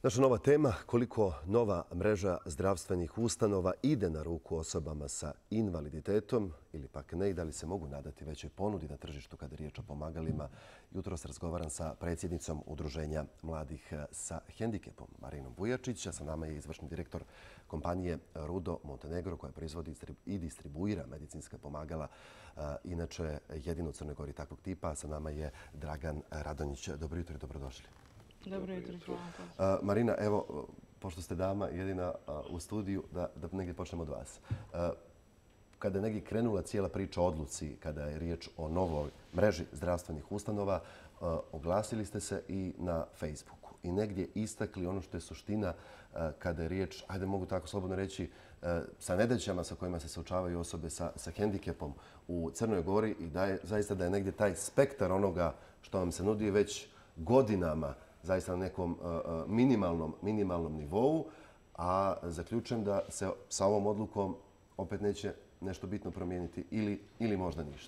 Naša nova tema, koliko nova mreža zdravstvenih ustanova ide na ruku osobama sa invaliditetom ili pak ne i da li se mogu nadati većoj ponudi na tržištu kada je riječ o pomagalima. Jutros razgovaram sa predsjednicom Udruženja mladih sa hendikepom Marinom Vujačić, a sa nama je izvršni direktor kompanije Rudo Montenegro koja proizvodi i distribuira medicinska pomagala. Inače, jedino u Crnoj Gori takvog tipa. Sa nama je Dragan Radonjić. Dobro jutro i dobrodošli. Dobro jutro. Marina, evo, pošto ste dama jedina u studiju, da negdje počnemo od vas. Kada je negdje krenula cijela priča o odluci, kada je riječ o novoj mreži zdravstvenih ustanova, oglasili ste se i na Facebooku i negdje istakli ono što je suština kada je riječ, ajde mogu tako slobodno reći, sa nedaćama sa kojima se suočavaju osobe sa hendikepom u Crnoj Gori i zaista da je negdje taj spektar onoga što vam se nudi već godinama zaista na nekom minimalnom nivou, a zaključujem da se sa ovom odlukom opet neće nešto bitno promijeniti ili možda ništa.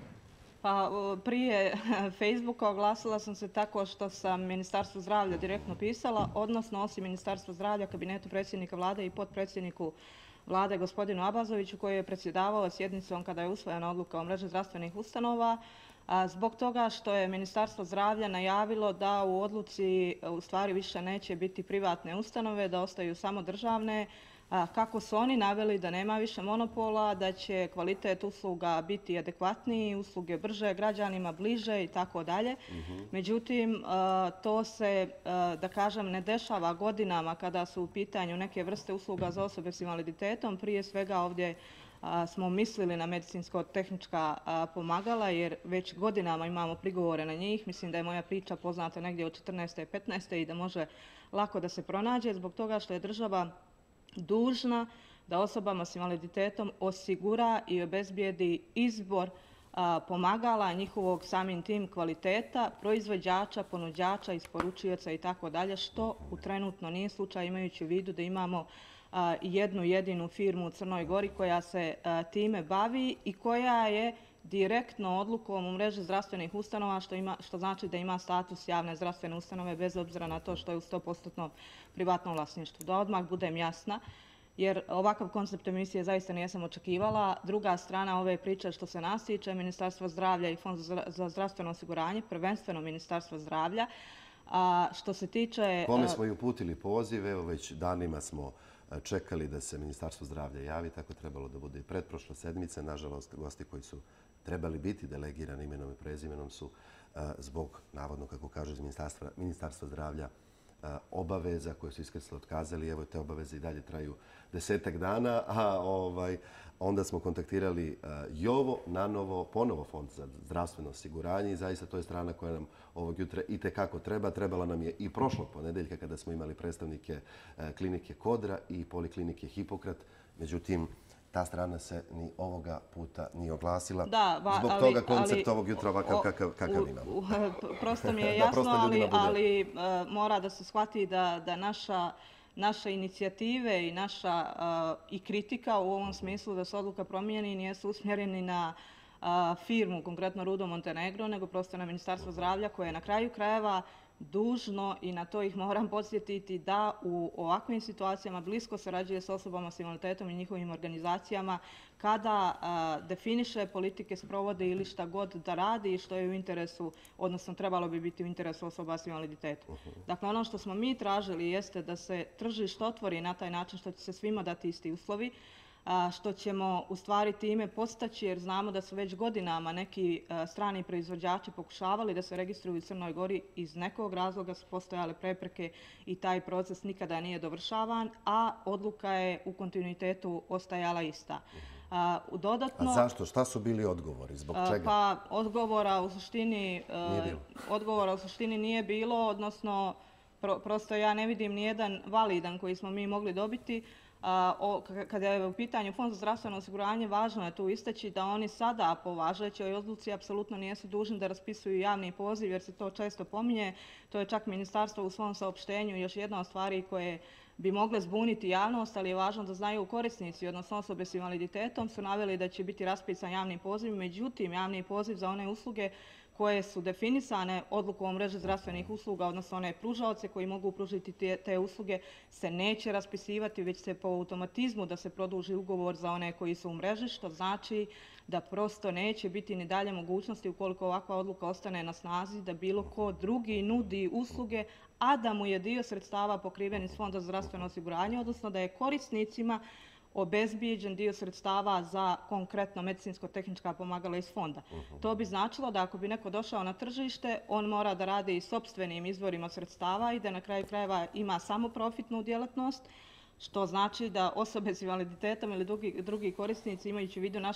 Pa prije Facebooka oglasila sam se tako što sam Ministarstvu zdravlja direktno pisala, odnosno osim Ministarstva zdravlja, kabinetu predsjednika vlade i potpredsjedniku vlade gospodinu Abazoviću koji je predsjedavao sjednicom kada je usvojena odluka o mreži zdravstvenih ustanova, zbog toga što je Ministarstvo zdravlja najavilo da u odluci u stvari više neće biti privatne ustanove, da ostaju samo državne, kako su oni naveli da nema više monopola, da će kvalitet usluga biti adekvatniji, usluge brže, građanima bliže i tako dalje. Međutim, to se, da kažem, ne dešava godinama kada su u pitanju neke vrste usluga za osobe s invaliditetom. Prije svega ovdje smo mislili na medicinsko-tehnička pomagala jer već godinama imamo prigovore na njih. Mislim da je moja priča poznata negdje od 14. i 15. i da može lako da se pronađe zbog toga što je država dužna da osobama s invaliditetom osigura i obezbijedi izbor pomagala, njihovog samim tim kvaliteta, proizvođača, ponuđača, isporučioca i tako dalje, što u trenutno nije slučaj imajući u vidu da imamo jednu jedinu firmu u Crnoj Gori koja se time bavi i koja je direktno odlukom u mreži zdravstvenih ustanova, što znači da ima status javne zdravstvene ustanove bez obzira na to što je u 100% privatnom vlasništvu. Da odmah budem jasna, jer ovakav koncept emisije zaista nisam očekivala. Druga strana ove priče što se nas tiče, Ministarstvo zdravlja i Fond za zdravstveno osiguranje, prvenstveno Ministarstvo zdravlja. Što se tiče... Kome smo i uputili poziv, evo već danima smo čekali da se Ministarstvo zdravlja javi, tako trebalo da bude i pretprošle sedmice. Nažalost, gosti koji su trebali biti delegirani imenom i prezimenom su zbog, navodno, kako kažu iz Ministarstva zdravlja, obaveza koje su iskrsle otkazali. Evo, te obaveze i dalje traju 10-ak dana, a onda smo kontaktirali Jovo, nanovo, ponovo Fond za zdravstveno osiguranje i zaista to je strana koja nam ovog jutra itekako treba. Trebala nam je i prošlog ponedeljka kada smo imali predstavnike klinike Kodra i poliklinike Hipokrat. Međutim, ta strana se ni ovoga puta nije oglasila. Zbog toga koncept ovog jutra ovakav kakav imamo. Prosto mi je jasno, ali mora da se shvati da naše inicijative i naša i kritika u ovom smislu da se odluka promijeni nisu usmjereni na firmu, konkretno Rudo Montenegro, nego prosto na Ministarstvo zdravlja koje je na kraju krajeva dužno i na to ih moram podsjetiti da u ovakvim situacijama blisko sarađuje s osobama s invaliditetom i njihovim organizacijama kada definiše politike, sprovode ili šta god da radi i što je u interesu, odnosno trebalo bi biti u interesu osoba s invaliditetom. Dakle, ono što smo mi tražili jeste da se tržište otvori na taj način što će se svima dati isti uslovi, što ćemo u stvari time postaći jer znamo da su već godinama neki strani proizvođači pokušavali da se registruju u Crnoj Gori. Iz nekog razloga su postojale prepreke i taj proces nikada nije dovršavan, a odluka je u kontinuitetu ostajala ista. Dodatno, a zašto? Šta su bili odgovori? Zbog čega? Pa odgovora u suštini nije bilo, odnosno prosto ja ne vidim nijedan validan koji smo mi mogli dobiti. Kada je u pitanju Fond za zdravstveno osiguranje, važno je tu istaći da oni sada po važećoj odluci apsolutno nisu dužni da raspisuju javni poziv jer se to često pominje. To je čak ministarstvo u svom saopštenju još jedna od stvari koje bi mogle zbuniti javnost, ali je važno da znaju korisnici, odnosno osobe s invaliditetom su naveli da će biti raspisan javni poziv. Međutim, javni poziv za one usluge koje su definisane odlukom o mreži zdravstvenih usluga, odnosno one pružaoce koji mogu pružiti te usluge, se neće raspisivati, već se po automatizmu da se produži ugovor za one koji su u mreži, što znači da prosto neće biti ni dalje mogućnosti, ukoliko ovakva odluka ostane na snazi, da bilo ko drugi nudi usluge, a da mu je dio sredstava pokriven iz Fonda za zdravstveno osiguranje, odnosno da je korisnicima obezbijeđen dio sredstava za konkretno medicinsko-tehnička pomagala iz fonda. To bi značilo da ako bi neko došao na tržište, on mora da radi i sopstvenim izvorima sredstava i da na kraju krajeva ima samo profitnu djelatnost, što znači da osobe s invaliditetom ili drugi korisnici, imajući u vidu naš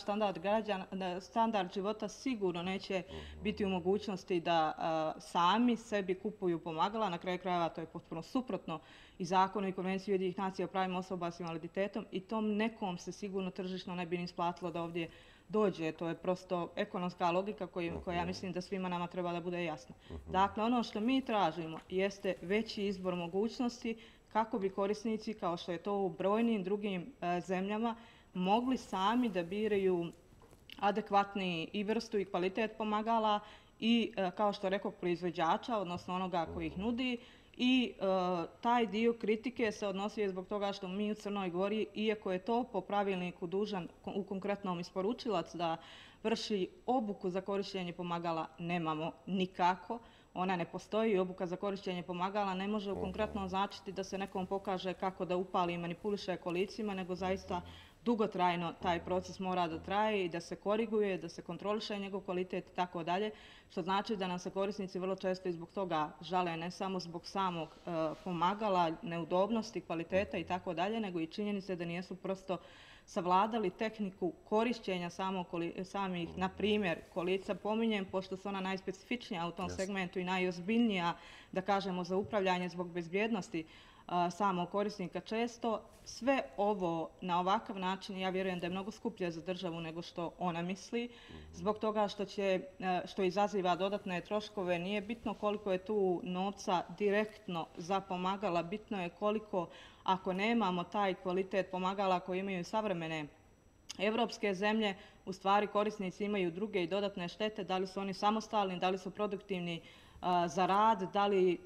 standard života, sigurno neće biti u mogućnosti da sami sebi kupuju pomagala. Na kraju krajeva to je potpuno suprotno i zakonu i konvenciji Ujedinjenih nacija o pravima osoba s invaliditetom i tom nekom se sigurno tržišno ne bi ni isplatilo da ovdje dođe. To je prosto ekonomska logika koja mislim da svima nama treba da bude jasna. Dakle, ono što mi tražimo jeste veći izbor mogućnosti kako bi korisnici, kao što je to u brojnim drugim zemljama, mogli sami da biraju adekvatni i vrstu i kvalitet pomagala i, kao što rekao, proizvođača, odnosno onoga koji ih nudi. I taj dio kritike se odnosio zbog toga što mi u Crnoj Gori, iako je to po pravilniku dužan u konkretnom isporučilac da vrši obuku za korištenje pomagala, nemamo nikako. Ona ne postoji, obuka za korištenje pomagala ne može konkretno značiti da se nekom pokaže kako da upali i manipuliše kolicima, nego zaista dugotrajno taj proces mora da traje i da se koriguje, da se kontroliše njegov kvalitet i tako dalje, što znači da nam se korisnici vrlo često i zbog toga žale, ne samo zbog samog pomagala, neudobnosti, kvaliteta i tako dalje, nego i činjenice da nijesu prosto savladali tehniku korištenja samih, na primjer, kolica, pominjem, pošto su ona najspecifičnija u tom segmentu i najozbiljnija, da kažemo, za upravljanje zbog bezbjednosti samog korisnika često. Sve ovo na ovakav način, ja vjerujem da je mnogo skuplje za državu nego što ona misli, zbog toga što izaziva dodatne troškove. Nije bitno koliko je tu novca direktno za pomagala, bitno je koliko, ako nemamo taj kvalitet pomagala koji imaju savremene evropske zemlje, u stvari korisnici imaju druge i dodatne štete, da li su oni samostalni, da li su produktivni za rad, da li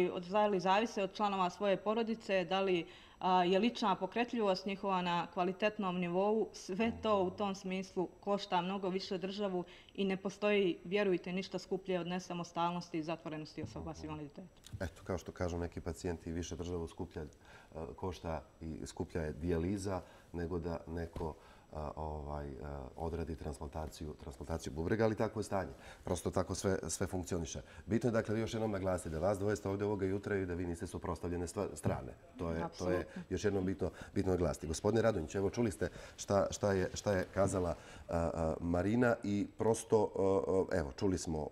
zavise od članova svoje porodice, da li je lična pokretljivost njihova na kvalitetnom nivou. Sve to u tom smislu košta mnogo više državu i ne postoji, vjerujte, ništa skuplje od nesamostalnosti i zatvorenosti osoba s invaliditetom. Eto, kao što kažu neki pacijenti, više državu košta i skuplja je dijaliza nego da neko odradi transplantaciju bubrega, ali tako je stanje. Prosto tako sve funkcioniše. Bitno je, dakle, još jednom naglasiti da vas dvoje ste ovdje ovoga jutra i da vi niste suprotstavljene strane. To je još jednom bitno naglasiti. Gospodine Radonjić, evo čuli ste šta je kazala Marina i prosto, evo, čuli smo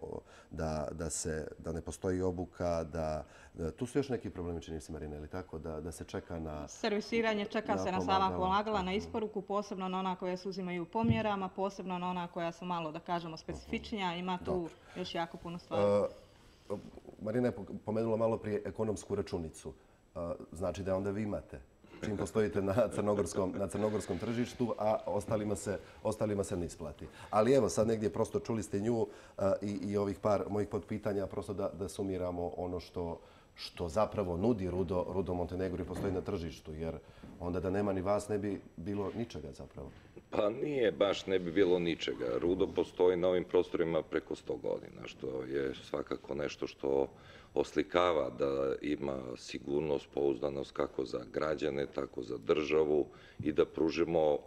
da ne postoji obuka, tu su još neki problemi, čini se, Marina, ili tako, da se čeka na... Servisiranje, čeka se na sama pomagala, na isporuku, posebno na ona koja se uzimaju po mjerama, posebno na ona koja su malo, da kažemo, specifičnija. Ima tu još jako puno stvari. Marina je pomenula malo prije ekonomsku računicu. Znači da onda vi imate, čim postojite na crnogorskom tržištu, a ostalima se ne isplati. Ali evo, sad negdje prosto čuli ste nju i ovih par mojih podpitanja, prosto da sumiramo ono što zapravo nudi Rudo Montenegro i postoji na tržištu, jer onda da nema ni vas ne bi bilo ničega zapravo. Pa nije baš ne bi bilo ničega. Rudo postoji na ovim prostorima preko 100 godina, što je svakako nešto što oslikava da ima sigurnost, pouzdanost kako za građane, tako za državu i da pružimo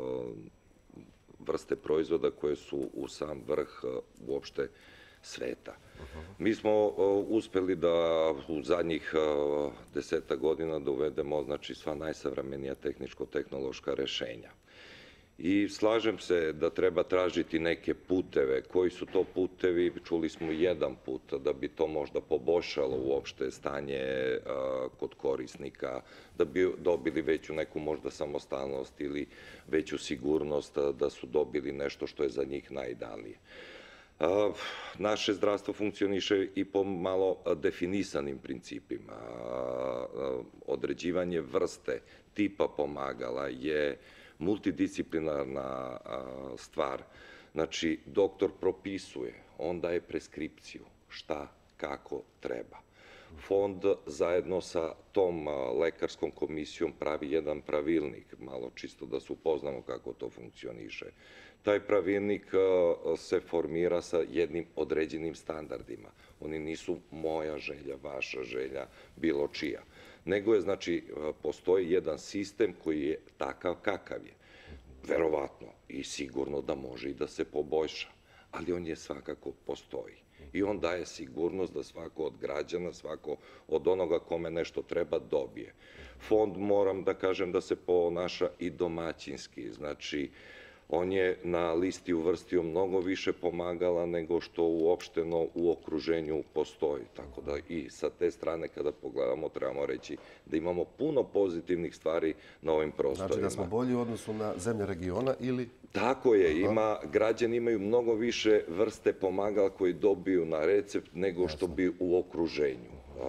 vrste proizvoda koje su u sam vrh uopšte sveta. Mi smo uspjeli da u zadnjih 10 godina dovedemo sva najsavremenija tehničko-tehnološka rješenja. I slažem se da treba tražiti neke puteve. Koji su to putevi? Čuli smo jedan put da bi to možda poboljšalo uopšte stanje kod korisnika, da bi dobili veću neku možda samostalnost ili veću sigurnost da su dobili nešto što je za njih najidealnije. Naše zdravstvo funkcioniše i po malo definisanim principima. Određivanje vrste, tipa pomagala je multidisciplinarna stvar. Znači, doktor propisuje, on daje preskripciju šta, kako treba. Fond zajedno sa tom lekarskom komisijom pravi jedan pravilnik, malo čisto da se upoznamo kako to funkcioniše. Taj pravilnik se formira sa jednim određenim standardima. Oni nisu moja želja, vaša želja, bilo čija. Nego je, znači, postoji jedan sistem koji je takav kakav je. Verovatno i sigurno da može i da se poboljša, ali on je svakako postoji. I on daje sigurnost da svako od građana, svako od onoga kome nešto treba dobije. Fond, moram da kažem, da se ponaša i domaćinski. Znači, on je na listi uvrstio mnogo više pomagala nego što uopšteno u okruženju postoji. Tako da i sa te strane kada pogledamo trebamo reći da imamo puno pozitivnih stvari na ovim prostorima. Znači da smo bolji u odnosu na zemlje regiona ili... Tako je, građani imaju mnogo više vrste pomagala koji dobiju na recept nego što bi u okruženju.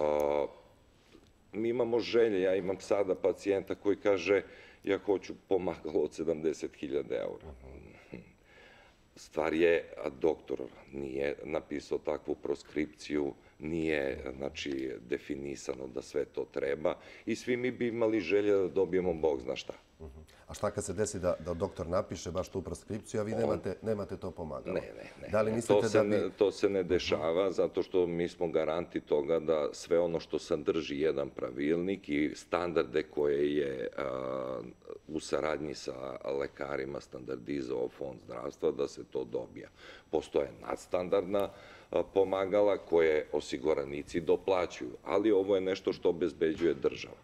Mi imamo želje, ja imam sada pacijenta koji kaže ja hoću pomagalo od 70.000 eura. Stvar je, doktor nije napisao takvu proskripciju, nije, znači, definisano da sve to treba i svi mi bi imali želje da dobijemo Bog zna šta. A šta kad se desi da doktor napiše baš tu proskripciju, a vi nemate to pomagalo? Ne. Da li mislite da bi... To se ne dešava zato što mi smo garanti toga da sve ono što sadrži jedan pravilnik i standarde koje je u saradnji sa lekarima standardizovao Fond zdravstva, da se to dobija. Postoje nadstandardna pomagala koje osiguranici doplaćuju, ali ovo je nešto što obezbeđuje država.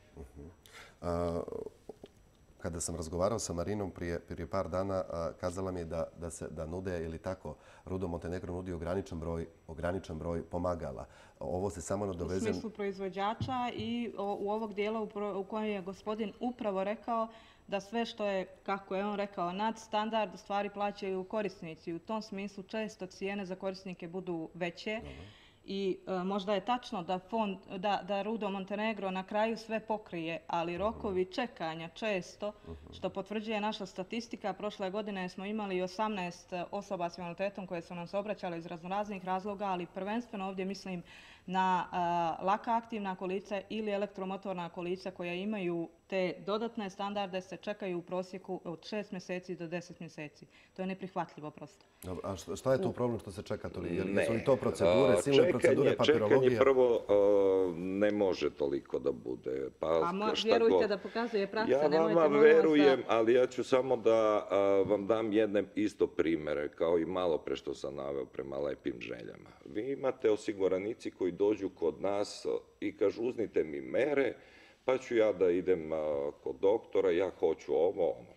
Kada sam razgovarao sa Marinom prije par dana, kazala mi je da nude, ili tako, Rudo Montenegro nudi ograničen broj pomagala. Ovo se samo nadovezuje... U smislu proizvođača i u ovog dijela u kojem je gospodin upravo rekao da sve što je, kako je on rekao, nadstandard, stvari plaćaju korisnici. U tom smislu često cijene za korisnike budu veće. I možda je tačno da Rudo Montenegro na kraju sve pokrije, ali rokovi čekanja često, što potvrđuje naša statistika, prošle godine smo imali 18 osoba s invaliditetom koje su nam se obraćale iz raznoraznih razloga, ali prvenstveno ovdje mislim na laka aktivna kolica ili elektromotorna kolica koja imaju te dodatne standarde, se čekaju u prosjeku od 6 mjeseci do 10 mjeseci. To je neprihvatljivo prosto. A šta je tu problem što se čeka toliko? Jesu li to procedure, silne procedure, papirologija? Čekanje prvo ne može toliko da bude. Vjerujte da pokazuje praksa. Ja vama verujem, ali ja ću samo da vam dam jedne isto primere, kao i malo pre što sam naveo prema lepim željama. Vi imate osiguranici koji dođu kod nas i kažu uzmite mi mere, pa ću ja da idem kod doktora, ja hoću ovo, ono.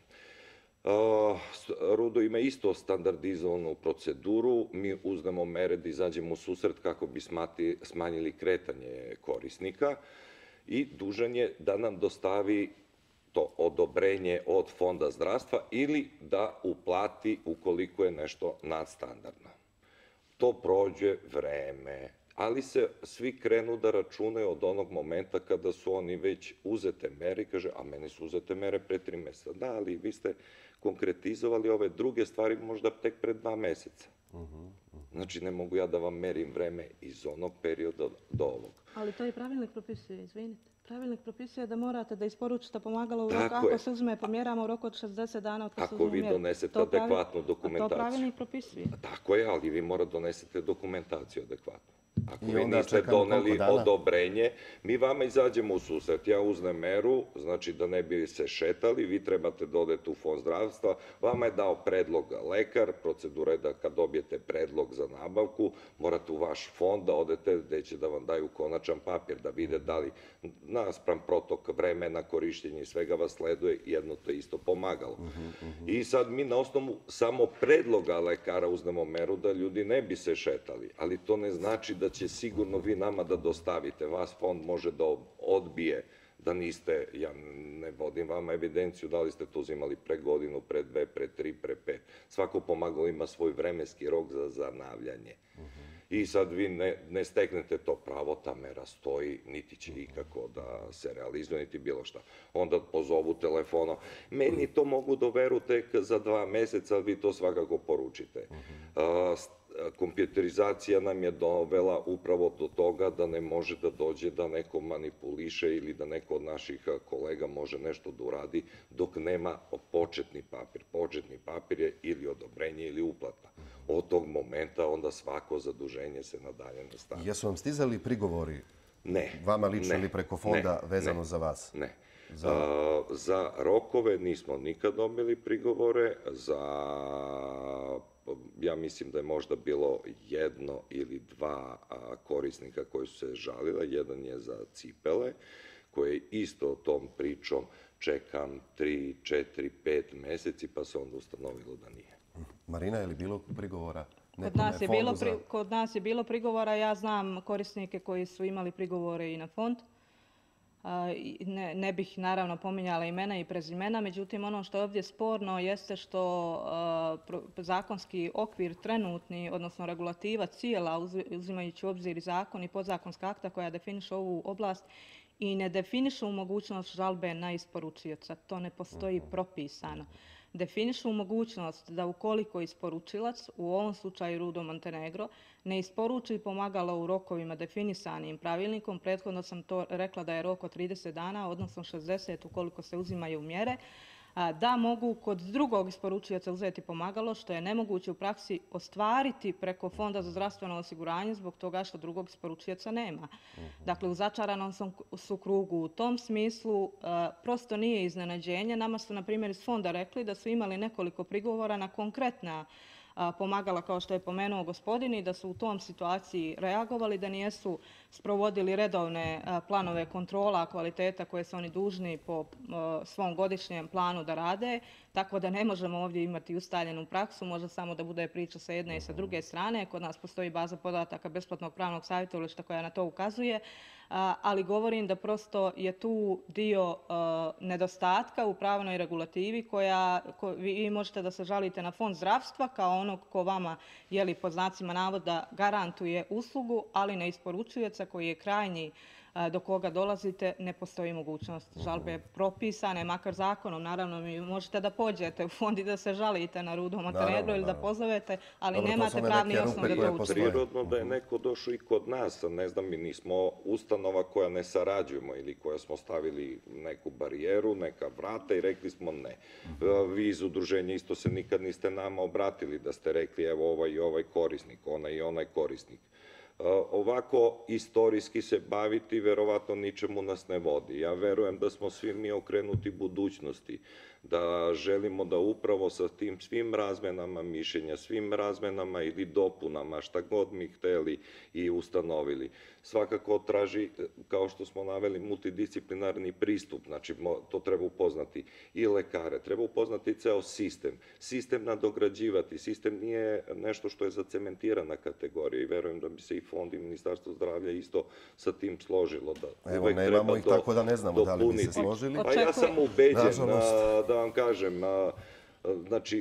Rudo ima isto standardizovanu proceduru, mi uzmemo mere da izađemo u susret kako bi smanjili kretanje korisnika i dužan je da nam dostavi to odobrenje od Fonda zdravstva ili da uplati ukoliko je nešto nadstandardno. To prođe vreme, ali se svi krenu da računaju od onog momenta kada su oni već uzete mere i kaže, a meni su uzete mere pre 3 mjeseca. Da, ali vi ste konkretizovali ove druge stvari možda tek pre 2 mjeseca. Znači, ne mogu ja da vam merim vreme iz onog perioda do ovog. Ali to i pravilnik propisuje, izvinite. Pravilnik propisuje da morate da isporučite pomagalo u roku, ako se uzme po mjerama u roku od 60 dana od kada se uzme mjera. Ako vi donesete adekvatnu dokumentaciju. To pravilnik propisuje. Tako je, ali vi morate donesete dokumentaciju adekvatnu. Ako vi niste doneli odobrenje, mi vama izađemo u susret. Ja uzmem meru, znači da ne bi se šetali, vi trebate da odete u Fond zdravstva, vama je dao predlog lekar, procedura je da kad dobijete predlog za nabavku, morate u vaš fond da odete gde će da vam daju konačan papir, da vide da li naspram protok vremena, korištenja i svega vas sleduje jedno to isto pomagalo. I sad mi na osnovu samo predloga lekara uzmemo meru da ljudi ne bi se šetali, ali to ne znači da će sigurno vi nama da dostavite. Vas fond može da odbije da niste, ja ne vodim vama evidenciju da li ste to uzimali pre godinu, pre 2, pre 3, pre 5. Svako pomagalo ima svoj vremenski rok za zanavljanje. I sad vi ne steknete to pravo, ta mera stoji, niti će ikako da se realizuje, niti bilo šta. Onda pozovu telefonom, meni to mogu da veru tek za 2 mjeseca, vi to svakako poručite. kompjuterizacija nam je dovela upravo do toga da ne može da dođe da neko manipuliše ili da neko od naših kolega može nešto da uradi dok nema početni papir. Početni papir je ili odobrenje ili uplata. Od tog momenta onda svako zaduženje se nadalje nastavlja. Jesu vam stizali prigovori Ne. vama lično ili preko fonda ne, vezano ne, za vas? Ne. Za rokove nismo nikad dobili prigovore, ja mislim da je možda bilo jedno ili dva korisnika koji su se žalila. Jedan je za cipele, koje isto tom pričom čekam 3, 4, 5 meseci, pa se onda ustanovilo da nije. Marina, je li bilo prigovora? Kod nas je bilo prigovora, ja znam korisnike koji su imali prigovore i na fond. Ne bih naravno pominjala imena i prezimena, međutim ono što je ovdje sporno jeste što zakonski okvir trenutni, odnosno regulativa cijela, uzimajući u obzir i zakon i podzakonska akta koja definiše ovu oblast, i ne definišu mogućnost žalbe na isporučioca. To ne postoji propisano. Definišu mogućnost da ukoliko isporučilac, u ovom slučaju Rudo Montenegro, ne isporuči pomagalo u rokovima definisanim pravilnikom, prethodno sam to rekla da je rok od 30 dana, odnosno 60 ukoliko se uzimaju mjere, da mogu kod drugog isporučioca uzeti pomagalo, što je nemoguće u praksi ostvariti preko Fonda za zdravstveno osiguranje zbog toga što drugog isporučioca nema. Dakle, u začaranom su krugu. U tom smislu prosto nije iznenađenje. Nama su, na primjer, iz fonda rekli da su imali nekoliko prigovora na konkretna pomagala, kao što je pomenuo gospodin, i da su u tom situaciji reagovali, da nijesu sprovodili redovne planove kontrola kvaliteta koje su oni dužni po svom godišnjem planu da rade, tako da ne možemo ovdje imati ustaljenu praksu, može samo da bude priča sa jedne i sa druge strane. Kod nas postoji baza podataka besplatnog pravnog savjetovališta koja na to ukazuje, ali govorim da prosto je tu dio nedostatka u pravnoj regulativi vi možete da se žalite na fond zdravstva kao onog ko vama, pod znacima navoda, garantuje uslugu, ali ne isporučujeca koji je krajnji do koga dolazite, ne postoji mogućnost žalbe propisane, makar zakonom. Naravno, vi možete da pođete u fond i da se žalite na Rudo Montenegro ili da pozovete, ali nemate pravni osnov da to učinite. Prirodno da je neko došao i kod nas, ne znam, mi nismo ustanova koja ne sarađujemo ili koja smo stavili neku barijeru, neka vrata i rekli smo ne. Vi iz udruženja isto se nikad niste nama obratili da ste rekli evo ovaj i ovaj korisnik, onaj i onaj korisnik. Ovako istorijski se baviti verovatno ničemu nas ne vodi. Ja verujem da smo svi mi okrenuti budućnosti, da želimo da upravo sa tim svim razmenama mišljenja, svim razmenama ili dopunama, šta god mi hteli i ustanovili, svakako traži, kao što smo naveli, multidisciplinarni pristup, znači to treba upoznati i lekare, treba upoznati ceo sistem, sistem nadograđivati, sistem nije nešto što je zacementirana kategorija i verujem da bi se i fond i Ministarstvo zdravlja isto sa tim složilo. Evo, nemamo ih tako da ne znamo da li bi se složili. Pa ja sam ubeđen, da vam kažem, znači,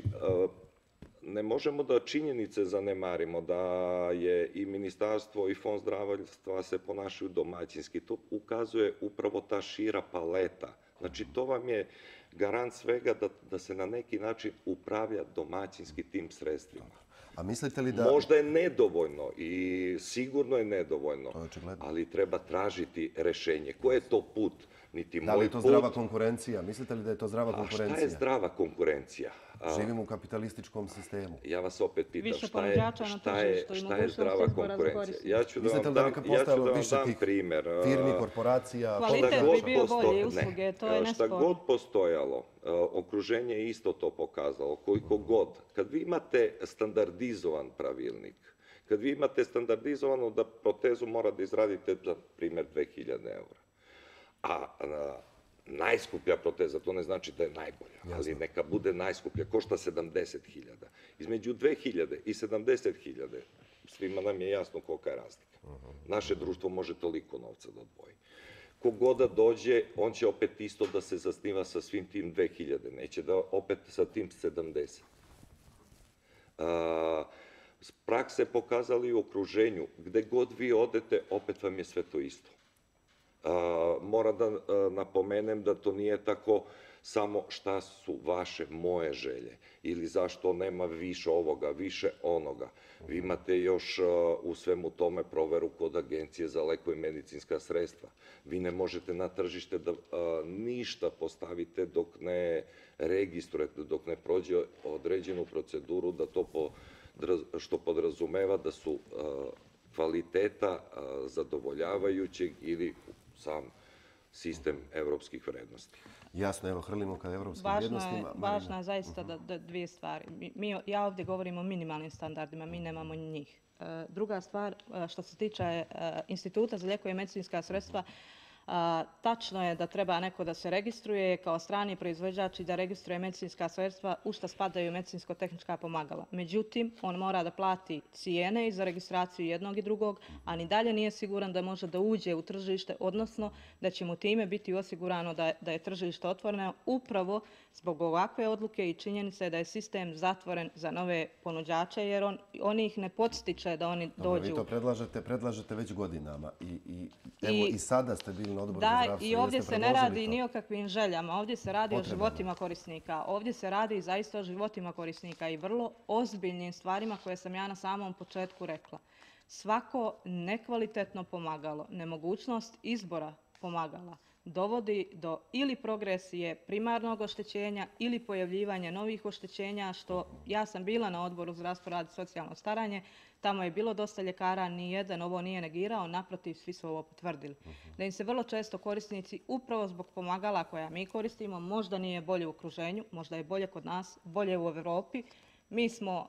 ne možemo da činjenice zanemarimo da je i ministarstvo i fond zdravstva se ponašaju domaćinski. To ukazuje upravo ta šira paleta. Znači, to vam je garant svega da se na neki način upravlja domaćinski tim sredstvima. A mislite li da... Možda je nedovoljno i sigurno je nedovoljno, ali treba tražiti rešenje. Ko je to put? Da li je to zdrava konkurencija? Mislite li da je to zdrava konkurencija? A šta je zdrava konkurencija? Živimo u kapitalističkom sistemu. Ja vas opet pitam, šta je zdrava konkurencija? Mislite li da neka postojalo više tih firmi, korporacija? Kvalitet bi bio bolji usluge, to je nesporno. Šta god postojalo, okruženje je isto to pokazalo, koliko god. Kad vi imate standardizovan pravilnik, kad vi imate standardizovano da protezu mora da izradite, za primjer, 2000 eura, a najskuplja proteza, to ne znači da je najbolja, ali neka bude najskuplja, košta 70.000. Između 2.000 i 70.000, svima nam je jasno kolika je razlika. Naše društvo može toliko novca da odvoji. Kogod da dođe, on će opet isto da se zasniva sa svim tim 2.000, neće da opet sa tim 70. Prakse pokazali u okruženju, gde god vi odete, opet vam je sve to isto. Moram da napomenem da to nije tako samo šta su vaše, moje želje ili zašto nema više ovoga, više onoga. Vi imate još u svemu tome proveru kod Agencije za lekove i medicinska sredstva. Vi ne možete na tržište da ništa postavite dok ne registrujete, dok ne prođe određenu proceduru, da to što podrazumeva da su kvaliteta zadovoljavajućeg ili sam sistem evropskih vrednosti. Jasno, evo, hrlimo ka evropskim vrijednostima. Važno je zaista da dvije stvari. Ja ovdje govorim o minimalnim standardima, mi nemamo njih. Druga stvar, što se tiče Instituta za lijekove i medicinska sredstva, tačno je da treba neko da se registruje kao strani proizvođač i da registruje medicinska sredstva u što spadaju medicinsko-tehnička pomagala. Međutim, on mora da plati cijene i za registraciju jednog i drugog, a ni dalje nije siguran da može da uđe u tržište, odnosno da će mu time biti osigurano da je tržište otvoreno upravo zbog ovakve odluke i činjenice da je sistem zatvoren za nove ponuđače, jer on ih ne podstiče da oni dođu. Vi to predlažete već godinama i sada ste bili na odboru za zdravstvo. Da, i ovdje se ne radi ni o kakvim željama, ovdje se radi o životima korisnika. Ovdje se radi zaista o životima korisnika i vrlo ozbiljnim stvarima koje sam ja na samom početku rekla. Svako nekvalitetno pomagalo, nemogućnost izbora pomagala dovodi do ili progresije primarnog oštećenja ili pojavljivanja novih oštećenja, što ja sam bila na odboru za zdravstvo, rad i socijalno staranje, tamo je bilo dosta ljekara, nijedan ovo nije negirao, naprotiv, svi su ovo potvrdili. Da im se vrlo često korisnici, upravo zbog pomagala koja mi koristimo, možda nije bolje u okruženju, možda je bolje kod nas, bolje u Europi. Mi smo,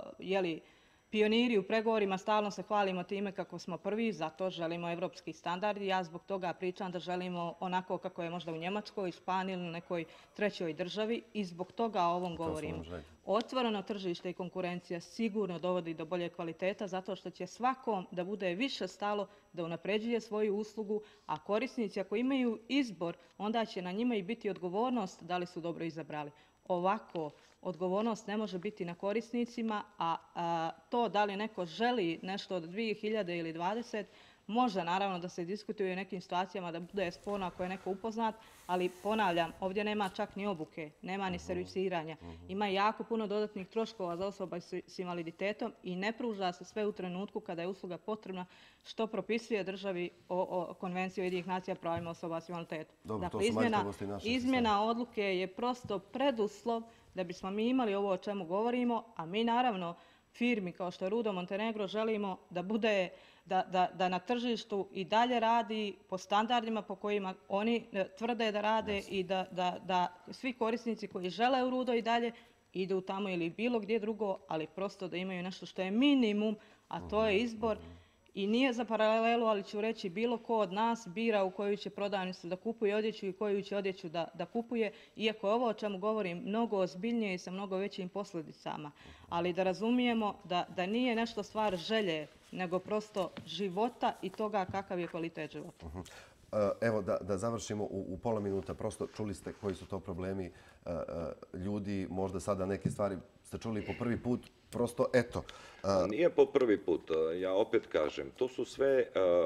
pioniri u pregovorima, stalno se hvalimo time kako smo prvi, zato želimo evropski standard i ja zbog toga pričam da želimo onako kako je možda u Njemačkoj, Španiji ili nekoj trećoj državi i zbog toga o ovom govorimo. Otvoreno tržište i konkurencija sigurno dovodi do bolje kvaliteta zato što će svakom da bude više stalo da unapređuje svoju uslugu, a korisnici ako imaju izbor, onda će na njima i biti odgovornost da li su dobro izabrali. Ovako, odgovornost ne može biti na korisnicima, a to da li neko želi nešto od 2000 ili 20, može naravno da se diskutuje u nekim situacijama da bude sporno ako je neko upoznat, ali ponavljam, ovdje nema čak ni obuke, nema ni servisiranja. Ima jako puno dodatnih troškova za osoba s invaliditetom i ne pruža se sve u trenutku kada je usluga potrebna, što propisuje državi o Konvenciji Ujedinjenih nacija o pravima osoba s invaliditetom. Dakle, izmjena odluke je prosto preduslov da bismo mi imali ovo o čemu govorimo, a mi naravno firmi kao što je Rudo Montenegro želimo da bude, da na tržištu i dalje radi po standardima po kojima oni tvrde da rade i da svi korisnici koji žele u Rudo i dalje idu tamo ili bilo gdje drugo, ali prosto da imaju nešto što je minimum, a to je izbor. I nije za paralelu, ali ću reći bilo ko od nas bira u koju će prodavnicu da kupuje odjeću i koju će odjeću da kupuje, iako je ovo o čemu govorim mnogo ozbiljnije i sa mnogo većim posljedicama. Ali da razumijemo da nije nešto stvar želje, nego prosto života i toga kakav je kvalitet života. Evo, da završimo u pola minuta. Prosto čuli ste koji su to problemi ljudi, možda sada neke stvari ste čuli po prvi put. Prosto, eto. Nije po prvi put, ja opet kažem, to su sve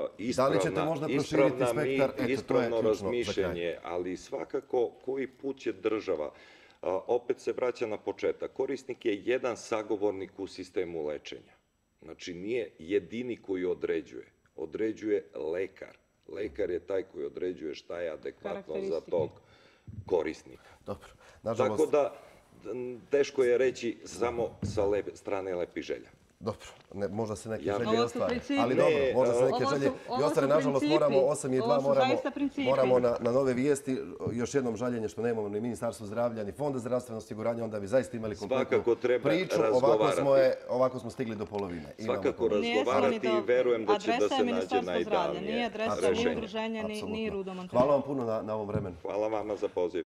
ispravno razmišljanje, ali svakako koji put će država, opet se vraća na početak, korisnik je jedan sagovornik u sistemu lečenja. Znači nije jedini koji određuje lekar. Lekar je taj koji određuje šta je adekvatno za tog korisnika. Dobro. Tako da teško je reći samo sa strane lepih želja. Dobro, možda se neke želje ostvare. Ali dobro, možda se neke želje i ostvare. Nažalost, moramo 8:02, moramo na nove vijesti. Još jednom žaljenje što nemamo ni Ministarstvo zdravlja, ni Fonda zdravstvenog osiguranja, onda bi zaista imali kompletnu priču. Ovako smo stigli do polovine. Svakako razgovarati i verujem da će da se nađe najidealnije rešenje. Nije adresa ni udruženja, ni Rudo Montenegro. Hvala vam puno na ovom vremenu. Hvala vama za poziv.